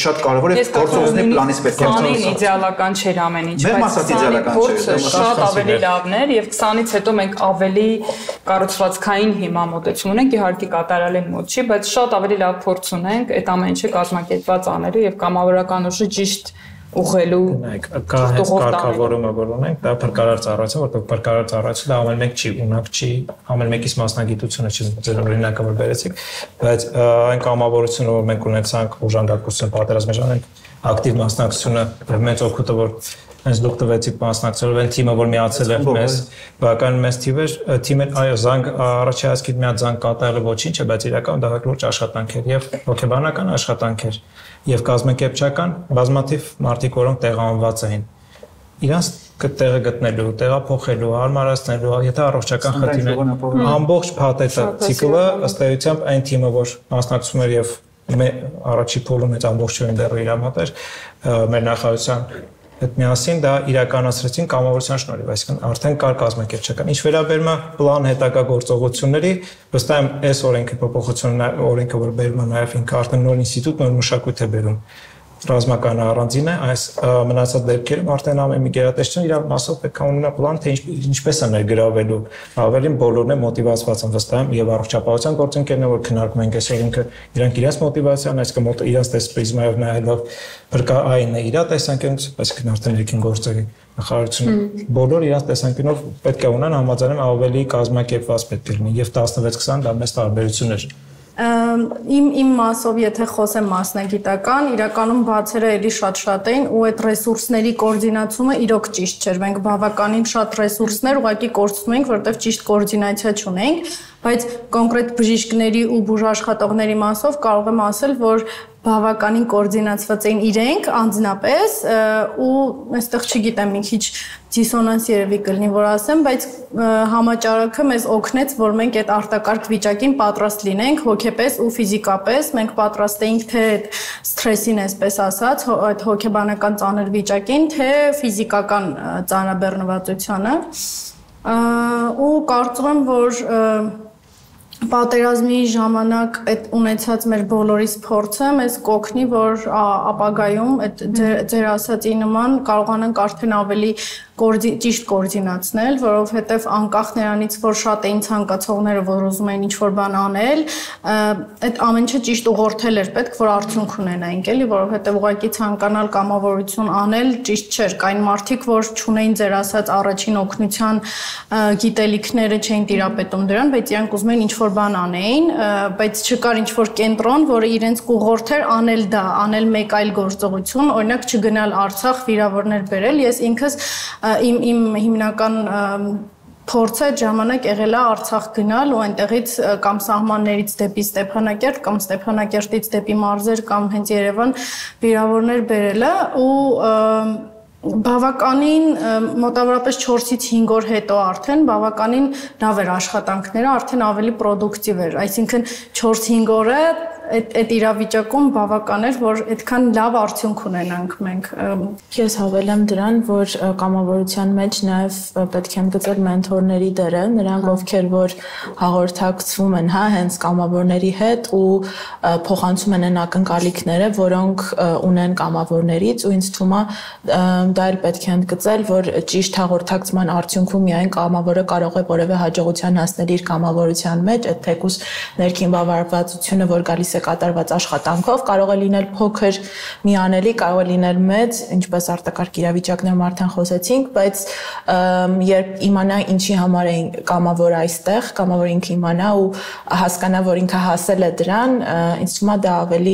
շատ կարևոր է գործողությունների պլանից պետք է քսանին իդեալական չէր ամեն ինչ, բայց քսանը շատ ավելի լավն էր եւ քսանից հետո մենք ավելի կառուցվածքային հիմա մոտեցում ունենք, իհարկե կատարյալի մոտ չի, բայց շատ ավելի լավ փորձ ունենք այդ ամեն ինչը կազմակերպված անելու եւ կամավորական ուժը ճիշտ ուղղելու կա հենց կարգավորումը որ ունենք, դա փրկարար ծառայություն, որտեղ փրկարար ծառայությունը ամեն մեկ չի, ունակ չի, ամեն մեկից մասնագիտությունը չի, ձեր օրինակը որ բերեցիք, բայց այն կամավորությունը որ մենք ունեցանք օժանդակություն պատերազմի ժամանակ ակտիվ մասնակցությունը եւ մեծ օգուտը որ հենց դուք տվեցիք մասնակցելու այն թիմը որ միացել է մեզ, բավական մեծ թիվ էր, թիմը այո զանգ առաջացքի մի հատ զանգ կատարելը ոչինչ է, բայց իրական դա լուրջ աշխատանք էր եւ հոգեբանական աշխատանք էր եւ կազմակերպչական բազմաթիվ մարդիկ որոնք տեղահանված էին իրանց տեղը գտնելու, տեղափոխելու, հարմարացնելու, եթե առողջական խնդիրներ ամբողջ փաթեթը ցիկլը ըստ էությամբ այն թիմը որ մասնակցում էր եւ առաջի փուլում այդ ամբողջովին դեռ իր մոտ էր մեր նախարարության հետ միասին դա իրականացրեցին կամավորության շնորհիվ, այսինքն արդեն կար կազմակերպչական։ Ինչ վերաբերում է պլան հետագա գործողությունների, վստահ եմ այս օրենքի փոփոխությունը օրենքը որ բերում է նաև ինքը արդեն նոր ինստիտուտ, նոր մշակույթ է բերում։ Ռազմական առանձին է, այս մնացած դեպքերում արդեն ամեն մի գերատեսչություն իր մասով պետք է ունենա պլան, թե ինչպես է ներգրավելու, ավելին բոլորն է մոտիվացված են վստահ եմ եւ առողջապահության գործընկերները որ քննարկում են այս օրենքը, իրանք իրենց մոտիվացիան, այսինքն իրենց տեսպրիզմայով նայելով փրկային է իր տեսանկյունից, այսինքն արդեն երկին գործերի նախարարությունը բոլոր իրենց տեսանկյունով պետք է ունենան համաձայնում ավելի կազմակերպված պետք է լինի եւ տասնվեց քսան դա մեծ տարբերություն է։ Իմ իմ մասով եթե խոսեմ մասնագիտական, իրականում բացերը էլի շատ-շատ էին ու այդ ռեսուրսների կոորդինացումը իրոք ճիշտ չէր։ Մենք բավականին շատ ռեսուրսներ ուղղակի կորցնում ենք, որովհետև ճիշտ կոորդինացիա չունենք, բայց կոնկրետ բժիշկների ու բուժաշխատողների մասով կարող եմ ասել, որ բավականին կոորդինացված էին իրենք անձնապես ու այստեղ չգիտեմ մի քիչ դիսոնանս երևի կլինի որ ասեմ, բայց համաճարակը մեզ օգնեց, որ մենք այդ արտակարգ վիճակին պատրաստ լինենք հոգեպես ու ֆիզիկապես, մենք պատրաստ էինք թե այդ սթրեսին, այսպես ասած, այդ հոգեբանական ծանր վիճակին, թե ֆիզիկական ծանրաբեռնվածությանը ու կարծում եմ, որ պատերազմի ժամանակ այդ ունեցած մեր բոլորիս փորձը մեզ կօգնի, որ ապագայում այդ ձեր ասածի նման կարողանանք արդեն ավելի ճիշտ կոորդինացնել, որովհետև անկախ նրանից, որ շատ էին ցանկացողները, որ ուզում էին ինչ-որ բան անել, այդ ամեն ինչը ճիշտ ուղղորդել էր պետք, որ արդյունք ունենայինք, էլի, որովհետև ուղղակի ցանկանալ կամավորություն անել ճիշտ չէր, կային մարդիկ, որ չունեին ձեր ասած առաջին օգնության գիտելիքները չէին տիրապետում դրան, բայց իրանք ուզում էին ինչ-որ բան անեին, բայց չկար ինչ-որ կենտրոն, որը իրենց կուղղորդեր անել դա, անել մեկ այլ գործողություն, օրինակ չգնալ Արցախ վիրավորներ բերել, ես ինքս Իմ իմ հիմնական փորձը այդ ժամանակ եղել է Արցախ գնալ ու այնտեղից կամ սահմաններից դեպի Ստեփանակերտ կամ Ստեփանակերտից դեպի մարզեր կամ հենց Երևան վիրավորներ բերելը ու բավականին մոտավորապես չորսից հինգ օր հետո արդեն բավականին լավ էր աշխատանքները, արդեն ավելի պրոդուկտիվ էր, այսինքն չորս-հինգ օրը այդ իրավիճակում բավական էր, որ այդքան լավ արդյունք ունենանք մենք։ Ես հավելեմ դրան, որ կամավորության մեջ նաև պետք է ընդգծել մենթորների դերը, նրանք ովքեր որ հաղորդակցվում են, հա, հենց կամավորների հետ ու փոխանցում են այն ակնկալիքները, որոնք ունեն կամավորներից ու ինձ թվում է դա էլ պետք է ընդգծել, որ ճիշտ հաղորդակցման արդյունքում միայն կամավորը կարող է որևէ հաջողության հասնել իր կամավորության մեջ, այդ թեկուզ ներքին բավարարվածությունը, որ գալիս է կատարված աշխատանքով, կարող է լինել փոքր միանելի, կարող է լինել մեծ, ինչպես արտակարգ իրավիճակներում արդեն խոսեցինք, բայց երբ իմանա ինչի համար է կամավոր այստեղ, կամավոր ինքը իմանա ու հասկանա, որ ինքը հասել է դրան, ինձ թվում է դա ավելի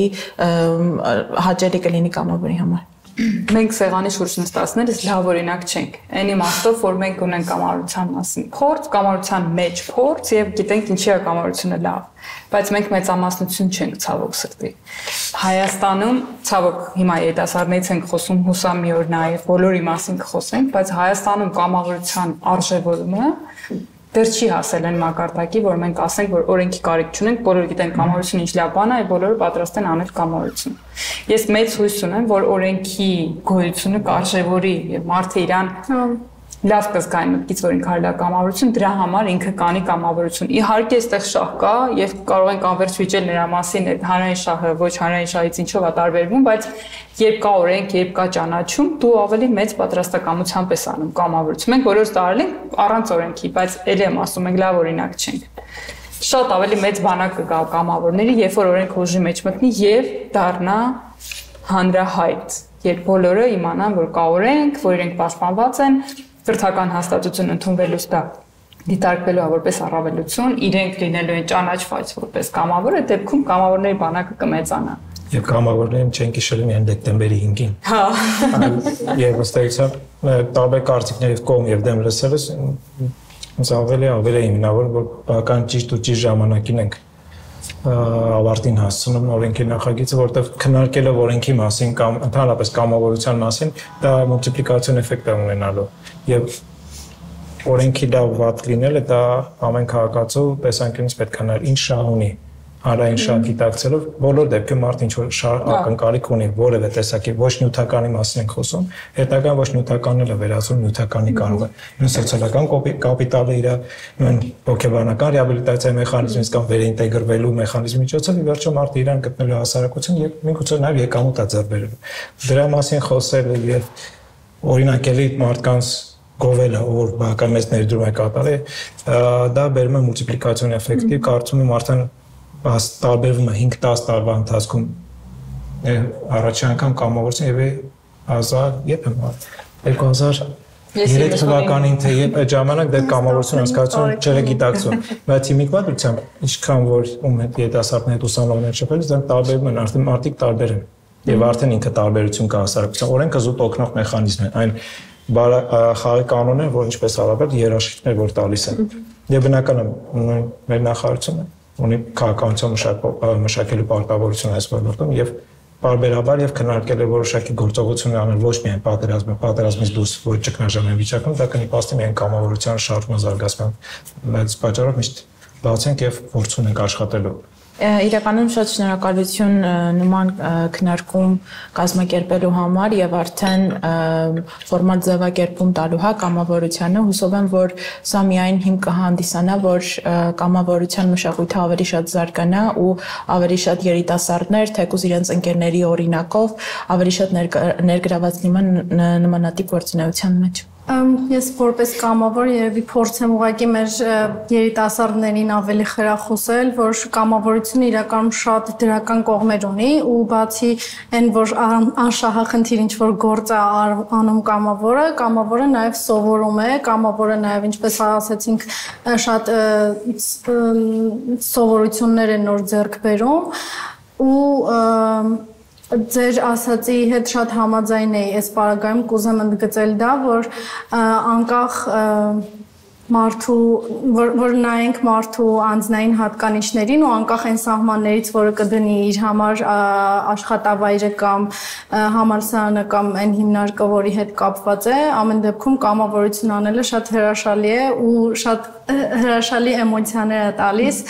հաճելի կլինի կամավորի համար։ Մենք սեղանի շուրջ նստածներս լավ օրինակ չենք։ Այն իմաստով, որ մենք ունենք կամավորության մասին փորձ, կամավորության մեջ փորձ եւ գիտենք ինչի է կամավորությունը լավ, բայց մենք մեծամասնություն չենք ցավոք սրտի։ Հայաստանում ցավոք հիմա երիտասարդներից ենք խոսում, հուսամ մի օր նաեւ բոլորի մասին կխոսենք, բայց Հայաստանում կամավորության արժևորումը դեռ չի հասել այն մակարդակի, որ մենք ասենք, որ օրենքի կարիք չունենք, բոլորը գիտեն կամավորությունը ինչ լավ բան է, բոլորը պատրաստ են անել կամավորություն։ Ես մեծ հույս ունեմ, որ օրենքի գոյությունը կարժևորի եւ մարդը իրան լավ կզգայի մտքից, որ ինքը հարլա կամավորություն, դրա համար ինքը կանի կամավորություն։ Իհարկե, այստեղ շահ կա եւ կարող ենք անվերջ վիճել նրա մասին, այդ հանրային շահը ոչ հանրային շահից ինչով է տարբերվում, բայց երբ կա օրենք, երբ կա ճանաչում, դու ավելի մեծ պատրաստակամությամբ ես անում կամավորություն։ Մենք բոլորս տարել ենք առանց օրենքի, բայց ելի եմ ասում, մենք լավ օրինակ չենք։ Շատ ավելի մեծ բանակ կգա կամավորների, երբ որ օրենք ուժի մեջ մտնի եւ դառնա հանրահայտ, երբ բոլորը իմանան, որ կա օրենք, որ իրենք պաշտպանված են, կրթական հաստատություն ընդունվելուց դա դիտարկվելու է որպես առավելություն, իրենք լինելու են ճանաչված որպես կամավոր, այդ դեպքում կամավորների բանակը կմեծանա։ Եվ կամավորներին չեն հիշել միայն դեկտեմբերի հինգին։ Հա։ Եվ ըստ էության տարբեր կարծիքներից կողմ եւ դեմ լսելս ինձ ավելի ավելի է հիմնավոր, որ բավական ճիշտ ու ճիշտ ժամանակին ենք ավարտին հասցնում օրենքի նախագիծը, որտեղ քննարկելով օրենքի մասին կամ ընդհանրապես կամավորության մասին, դա մուլտիպլիկացիոն էֆեկտ է ունենալու։ Եւ օրենքի լավ վատ լինելը դա ամեն քաղաքացու տեսանկյունից պետք է նայել ինչ շահ ունի։ Հանրային շահ գիտակցելով բոլոր դեպքում մարդ ինչ որ շահ ակնկալիք ունի որևէ տեսակի ոչ նյութականի մասին ենք խոսում, հետագան ոչ նյութականն էլ է վերածում նյութականի կարող է նույն սոցիալական կապիտալը իր նույն հոգեբանական ռեաբիլիտացիայի մեխանիզմից կամ վերինտեգրվելու մեխանիզմի միջոցով ի վերջո մարդը իրան գտնելու հասարակություն եւ միգուցե նաեւ եկամուտ է ձեռք բերելու։ Դրա մասին խոսելը եւ օրինակելի մարդկանց գովելը որ բավական մեծ ներդրում է կատարել, դա բերում է մուլտիպլիկացիոն էֆեկտի, կարծում եմ արդեն Բաց տարբերվում է հինգ տասը տարվա ընթացքում առաջին անգամ կամավորություն եւ հազար երբ եմ երկու հազար երեք թվականին թե երբ այդ ժամանակ դեռ կամավորություն հասկացություն չէր գիտակցում, բայց հիմիկվադրությամբ ինչքան որ ում հետ երիտասարդների հետ ուսանողներ շփվելուց դրանք տարբերվում են, արդեն մարդիկ տարբեր են եւ արդեն ինքը տարբերություն կա հասարակության օրենքը զուտ օգնող մեխանիզմ է, այն խաղի կանոններ, որ ինչպես հարաբերտ երաշխիքներ որ տալիս են եւ բնական է մեր նախարարությունը ունի քաղաքականություն մշակելու պարտավորություն այս ոլորտում եւ բարբերաբար եւ քննարկել է որոշակի գործողություններ անել ոչ միայն պատերազմը, պատերազմից դուրս ոչ ճգնաժամային վիճակում, դա կնպաստի միայն կամավորության շարժման զարգացման, բայց պատճառով միշտ բաց ենք եւ փորձ ունենք աշխատելու։ Իրականում շատ շնորհակալություն նման քննարկում կազմակերպելու համար եւ արդեն ֆորմատ ձևակերպում տալու հա կամավորությանը հուսով եմ որ սա միայն հիմք կհանդիսանա որ կամավորության մշակույթը ավելի շատ զարգանա ու ավելի շատ երիտասարդներ թեկուզ իրենց ընկերների օրինակով ավելի շատ ներգրաված լինեն նմանատիպ գործունեության մեջ։ Ես որպես կամավոր երևի փորձեմ ուղղակի մեր երիտասարդներին ավելի խրախուսել, որ կամավորությունը իրականում շատ դրական կողմեր ունի ու բացի այն որ անշահախնդիր ինչ որ գործ է անում կամավորը, կամավորը նաև սովորում է, կամավորը նաև ինչպես ասացինք շատ սովորություններ են նոր ձեռք բերում ու Ձեր ասացի հետ շատ համաձայն էի այս պարագայում կուզեմ ընդգծել դա, որ անկախ մարդու որ նայենք մարդու անձնային հատկանիշներին ու անկախ այն սահմաններից, որը կդնի իր համար աշխատավայրը կամ համալսարանը կամ այն հիմնարկը, որի հետ կապված է, ամեն դեպքում կամավորություն անելը շատ հրաշալի է ու շատ հրաշալի էմոցիաներ է տալիս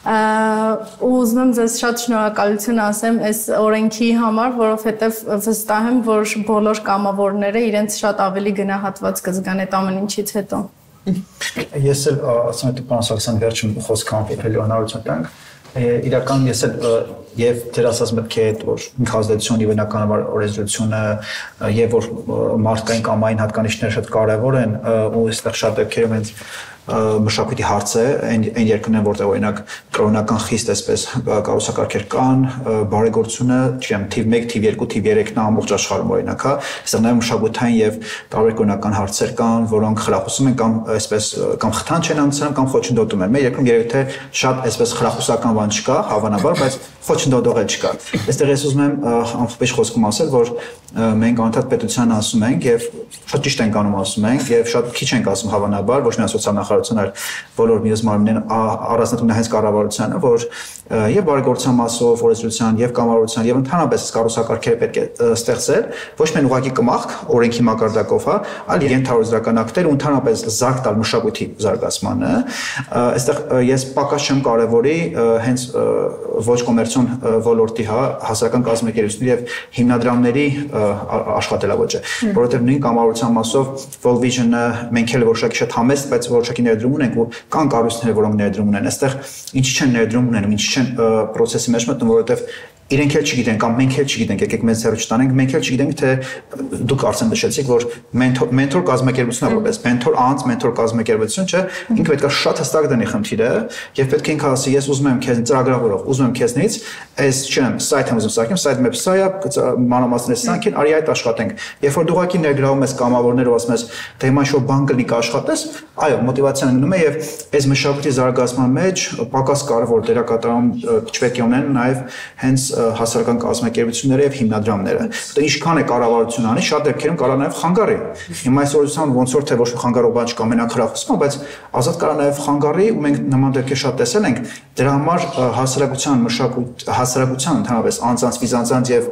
ու ուզում եմ ձեզ շատ շնորհակալություն ասեմ այս օրենքի համար, որովհետև վստահ եմ, որ բոլոր կամավորները իրենց շատ ավելի գնահատված կզգան այդ ամեն ինչից հետո։ Ես էլ ասում եմ պարոն Սարգսյան վերջին խոսքը ամփոփելու հնարավորություն տանք։ Իրական ես էլ եւ դեր ասած մտքի հետ որ ինքնազդեցությունը բնականաբար օրենսդրությունը եւ որ մարդկային կամ այն հատկանիշները շատ կարեւոր են ու այստեղ շատ դեպքերում հենց մշակույթի հարց է այն այն երկրներն որտեղ օրինակ կրոնական խիստ այսպես կառուցակարգեր կան բարեգործությունը չեմ թիվ մեկ թիվ երկու թիվ երեքն ամբողջ աշխարհում օրինակ հա այստեղ նաև մշակութային եւ տարբեր կրոնական հարցեր կան որոնք խրախուսում են կամ այսպես կամ խթան չեն անցնում կամ խոչընդոտում են մեր երկրում երևի թե շատ այսպես խրախուսական բան չկա հավանաբար բայց խոչընդոտող էլ չկա այստեղ ես ուզում եմ ամփոփիչ խոսքում ասել որ մենք անդադ պետության ասում ենք եւ շատ ճիշտ ենք անում ասում ենք եւ շատ քիչ ենք ասում հավանաբար ոչ միայն սոցիալնախարար նախարարության, այլ բոլոր մյուս մարմիններն առանձնատուն հենց կառավարությանը, որ եւ բարեգործության մասով, օրենսդրության եւ կամավորության եւ ընդհանրապես կառուցակարգերը պետք է ստեղծել ոչ միայն ուղղակի կմախք օրենքի մակարդակով, հա, այլ ենթարարական ակտեր ու ընդհանրապես զարգ տալ մշակույթի զարգացմանը։ Այստեղ ես պակաս չեմ կարևորի հենց ոչ կոմերցիոն ոլորտի, հա, հասարակական կազմակերպությունների եւ հիմնադրամների աշխատելավոճը, որովհետեւ նույն կամավորության մասով World Vision-ը մենք էլ որոշակի շատ համեստ, բայց որոշակի ներդրում ունենք ու կան կառույցներ, որոնք ներդրում ունեն։ Այստեղ ինչի չեն ներդրում ունենում, ինչի չեն process-ի մեջ մտնում, որովհետեւ իրենք էլ չգիտեն կամ մենք էլ չգիտենք, եկեք մեզ հեռու չտանենք, մենք էլ չգիտենք, թե դուք արդեն նշեցիք, որ մենթոր մենթոր կազմակերպությունն է որպես մենթոր անձ, մենթոր կազմակերպություն, չէ, ինքը պետք է շատ հստակ դնի խնդիրը եւ պետք է ինքը ասի, ես ուզում եմ քեզ ծրագրավորող, ուզում եմ քեզնից, այս չեմ, սայթ եմ ուզում սարքեմ, site map սա է, մանրամասներ սարքին, արի այդ աշխատենք։ Երբ որ դու ուղղակի ներգրավում ես կամավորներով, ասում ես, թե հիմա շո բան կլինի կաշխատես, այո, մոտիվացիան ընկնում է եւ այս մշակույթի զարգացման մեջ պակաս կարևոր դերակատարում չպետք է ունեն նաեւ հենց հասարակական կազմակերպությունները եւ հիմնադրամները։ Դա ինչքան է կառավարությունը անի, շատ դեպքերում կարող նաեւ խանգարի։ Հիմա այս օրությամբ ոնց որ թե ոչ մի խանգարող բան չկա, մենակ հրախուսում, բայց ազատ կարող նաեւ խանգարի ու մենք նման դեպքեր շատ տեսել ենք։ Դրա համար հասարակության մշակույթ, հասարակության ընդհանրապես անձանց, ֆիզանձանց եւ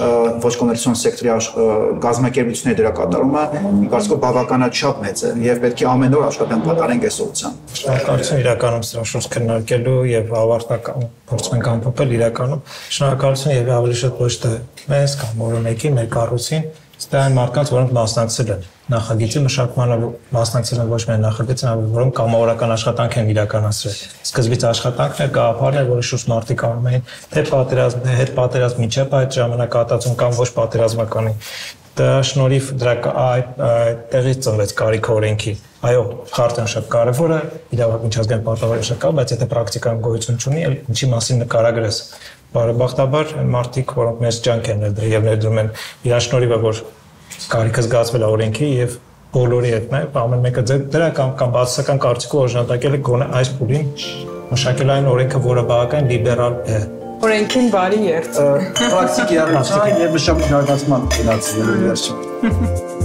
ոչ կոմերցիոն սեկտորի կազմակերպությունների դերակատարումը կարծիքով բավականաչափ մեծ է եւ պետք է ամեն օր աշխատենք կատարենք այս ուղղությամբ։ Շնորհակալություն իրականում սրա շուրջ քննարկելու եւ ավարտական փորձում ենք ամփոփել իրականում։ Շնորհակալություն եւ ավելի շատ ոչ թե մեզ կամ օրոնակի մեր կառույցին, այստեղ այն մարդկանց, որոնք մասնակցել են նախագծի մշակմանը, մասնակցել են ոչ միայն նախագծին, այլ որոնք կամավորական աշխատանք են իրականացրել։ Սկզբից աշխատանքն էր, գաղափարն էր, որի շուրջ մարդիկ անում էին թե պատերազմն է, հետ պատերազմի միջև այդ ժամանակահատվածում կամ ոչ պատերազմականի։ Դա շնորհիվ դրա այդ տեղից ծնվեց կարիքը օրենքի։ Այո, խարտն շատ կարևոր է, իրավական միջազգային պարտավորություն կա, բայց եթե պրակտիկայում գոյություն չունի, ինչի մասին նկարագրես։ Բարեբախտաբար մարդիկ, որոնք մեծ ջանք են ներդրել եւ ներդրում են, իրան շնորհիվ է, որ կարիքը զգացվել է օրենքի եւ բոլորի հետ նաեւ ամեն մեկը դրա կամ կամ բացասական կարծիքով օժանդակել է գոնե այս փուլին մշակել այն օրենքը, որը բավական լիբերալ է։ Օրենքին բարի երթ։ Պրակտիկ իրականացման եւ մշակութային զարգացման ֆինանսների վերջում։